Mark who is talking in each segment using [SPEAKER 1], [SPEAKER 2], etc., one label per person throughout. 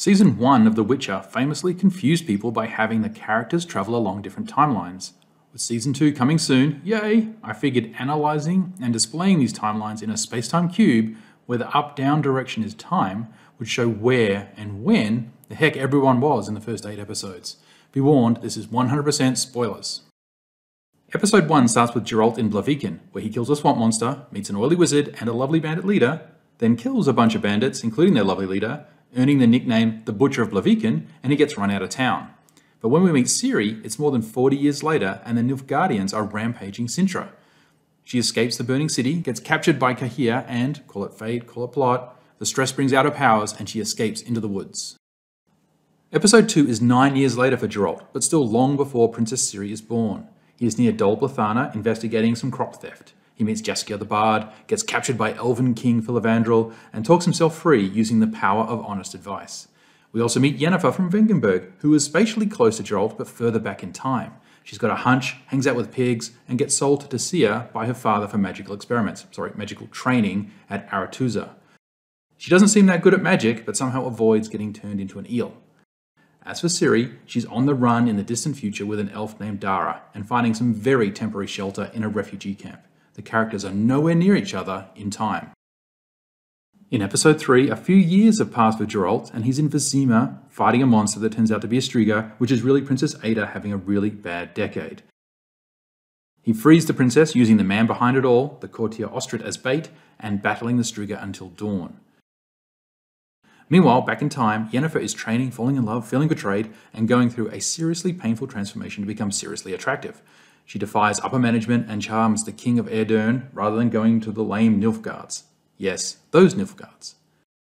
[SPEAKER 1] Season 1 of The Witcher famously confused people by having the characters travel along different timelines. With Season 2 coming soon, yay, I figured analysing and displaying these timelines in a space-time cube where the up-down direction is time would show where and when the heck everyone was in the first 8 episodes. Be warned, this is 100% spoilers. Episode 1 starts with Geralt in Blaviken, where he kills a swamp monster, meets an oily wizard and a lovely bandit leader, then kills a bunch of bandits, including their lovely leader, earning the nickname the Butcher of Blaviken, and he gets run out of town. But when we meet Ciri, it's more than 40 years later, and the Nilfgaardians are rampaging Sintra. She escapes the burning city, gets captured by Cahir, and, call it fate, call it plot, the stress brings out her powers, and she escapes into the woods. Episode 2 is 9 years later for Geralt, but still long before Princess Ciri is born. He is near Dol Blathanna investigating some crop theft. He meets Jaskier the Bard, gets captured by Elven King Filavandrel, and talks himself free using the power of honest advice. We also meet Yennefer from Vengerberg, who is spatially close to Geralt but further back in time. She's got a hunch, hangs out with pigs, and gets sold to Seer by her father for magical training at Aretuza. She doesn't seem that good at magic, but somehow avoids getting turned into an eel. As for Ciri, she's on the run in the distant future with an elf named Dara, and finding some very temporary shelter in a refugee camp. The characters are nowhere near each other in time. In episode 3, a few years have passed for Geralt, and he's in Vizima fighting a monster that turns out to be a Striga, which is really Princess Ada having a really bad decade. He frees the princess using the man behind it all, the courtier Ostrid, as bait, and battling the Striga until dawn. Meanwhile, back in time, Yennefer is training, falling in love, feeling betrayed, and going through a seriously painful transformation to become seriously attractive. She defies upper management and charms the King of Aedirn rather than going to the lame Nilfgaards. Yes, those Nilfgaards.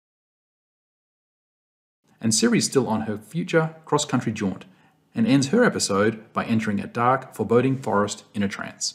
[SPEAKER 1] And Ciri's still on her future cross-country jaunt, and ends her episode by entering a dark, foreboding forest in a trance.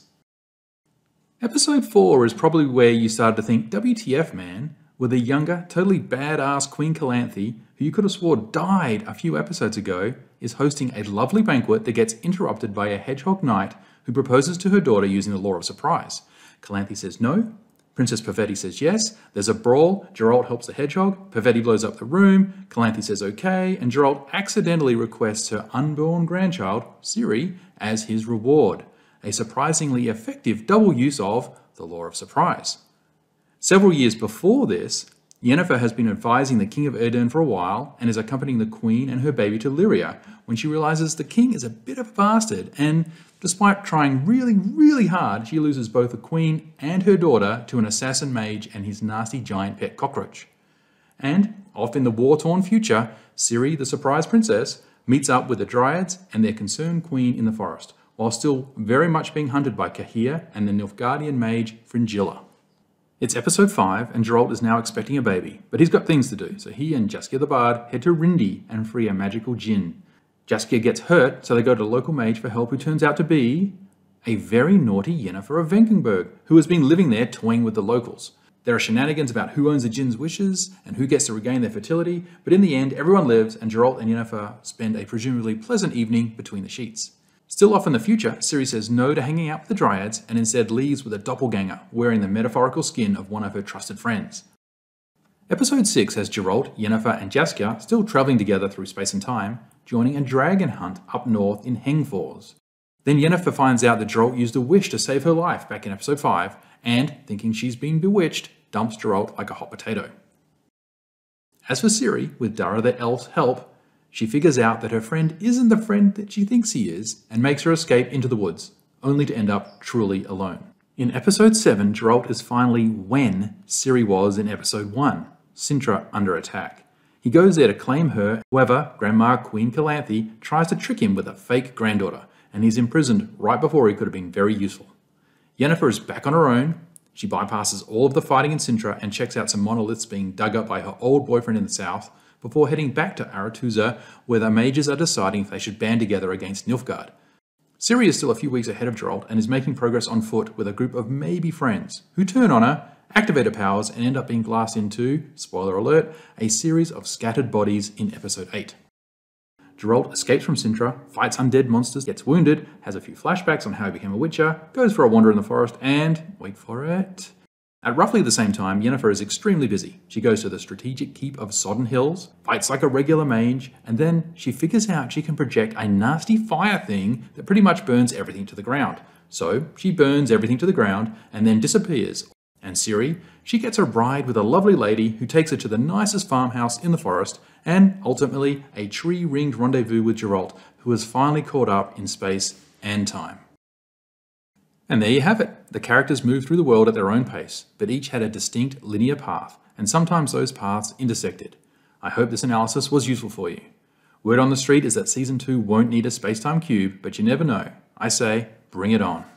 [SPEAKER 1] Episode 4 is probably where you started to think, WTF man, with a younger, totally badass Queen Calanthe, who you could have swore died a few episodes ago, is hosting a lovely banquet that gets interrupted by a hedgehog knight who proposes to her daughter using the law of surprise. Calanthe says no, Princess Paveti says yes, there's a brawl, Geralt helps the hedgehog, Paveti blows up the room, Calanthe says okay, and Geralt accidentally requests her unborn grandchild, Ciri, as his reward. A surprisingly effective double use of the law of surprise. Several years before this, Yennefer has been advising the King of Aedirn for a while and is accompanying the Queen and her baby to Lyria when she realizes the King is a bit of a bastard, and despite trying really hard, she loses both the Queen and her daughter to an assassin mage and his nasty giant pet cockroach. And, off in the war-torn future, Ciri, the surprise princess, meets up with the Dryads and their concerned queen in the forest, while still very much being hunted by Cahir and the Nilfgaardian mage Fringilla. It's episode 5, and Geralt is now expecting a baby, but he's got things to do, so he and Jaskier the Bard head to Rindi and free a magical djinn. Jaskier gets hurt, so they go to a local mage for help who turns out to be a very naughty Yennefer of Vengerberg, who has been living there toying with the locals. There are shenanigans about who owns the djinn's wishes and who gets to regain their fertility, but in the end everyone lives and Geralt and Yennefer spend a presumably pleasant evening between the sheets. Still off in the future, Ciri says no to hanging out with the Dryads and instead leaves with a doppelganger, wearing the metaphorical skin of one of her trusted friends. Episode 6 has Geralt, Yennefer and Jaskier still travelling together through space and time, joining a dragon hunt up north in Hengfors. Then Yennefer finds out that Geralt used a wish to save her life back in episode 5, and, thinking she's been bewitched, dumps Geralt like a hot potato. As for Ciri, with Dara the elf's help, she figures out that her friend isn't the friend that she thinks he is, and makes her escape into the woods, only to end up truly alone. In episode 7, Geralt is finally when Ciri was in episode 1, Sintra under attack. He goes there to claim her, however, Grandma Queen Calanthe tries to trick him with a fake granddaughter, and he's imprisoned right before he could have been very useful. Yennefer is back on her own. She bypasses all of the fighting in Sintra and checks out some monoliths being dug up by her old boyfriend in the south, before heading back to Aretuza, where the mages are deciding if they should band together against Nilfgaard. Ciri is still a few weeks ahead of Geralt and is making progress on foot with a group of maybe friends, who turn on her, activate her powers, and end up being blasted into, spoiler alert, a series of scattered bodies in episode 8. Geralt escapes from Sintra, fights undead monsters, gets wounded, has a few flashbacks on how he became a witcher, goes for a wander in the forest, and, wait for it, At roughly the same time, Yennefer is extremely busy. She goes to the strategic keep of Sodden Hills, fights like a regular mage, and then she figures out she can project a nasty fire thing that pretty much burns everything to the ground. So she burns everything to the ground and then disappears. And Ciri, she gets a ride with a lovely lady who takes her to the nicest farmhouse in the forest, and ultimately a tree-ringed rendezvous with Geralt, who has finally caught up in space and time. And there you have it. The characters moved through the world at their own pace, but each had a distinct linear path, and sometimes those paths intersected. I hope this analysis was useful for you. Word on the street is that Season 2 won't need a space-time cube, but you never know. I say, bring it on.